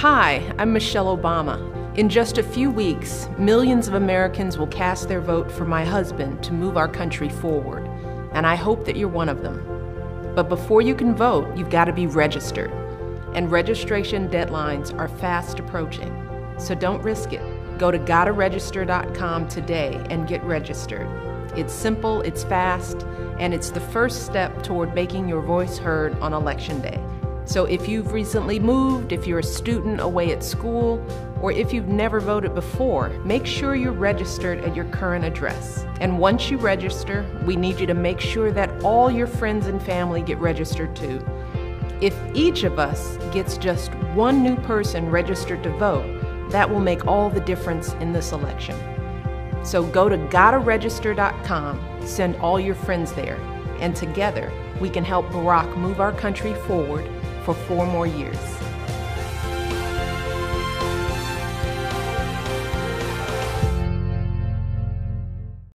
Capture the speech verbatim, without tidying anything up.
Hi, I'm Michelle Obama. In just a few weeks, millions of Americans will cast their vote for my husband to move our country forward, and I hope that you're one of them. But before you can vote, you've got to be registered, and registration deadlines are fast approaching, so don't risk it. Go to gotta register dot com today and get registered. It's simple, it's fast, and it's the first step toward making your voice heard on Election Day. So if you've recently moved, if you're a student away at school, or if you've never voted before, make sure you're registered at your current address. And once you register, we need you to make sure that all your friends and family get registered too. If each of us gets just one new person registered to vote, that will make all the difference in this election. So go to gotta register dot com, send all your friends there, and together we can help Barack move our country forward for four more years.